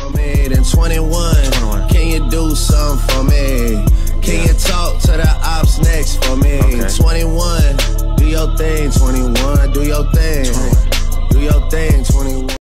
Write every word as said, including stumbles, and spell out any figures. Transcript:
for me. Then twenty-one, can you do something for me? Can you talk to the ops next for me? Okay. twenty-one, do your thing. twenty-one, do your thing. Do your thing, twenty-one.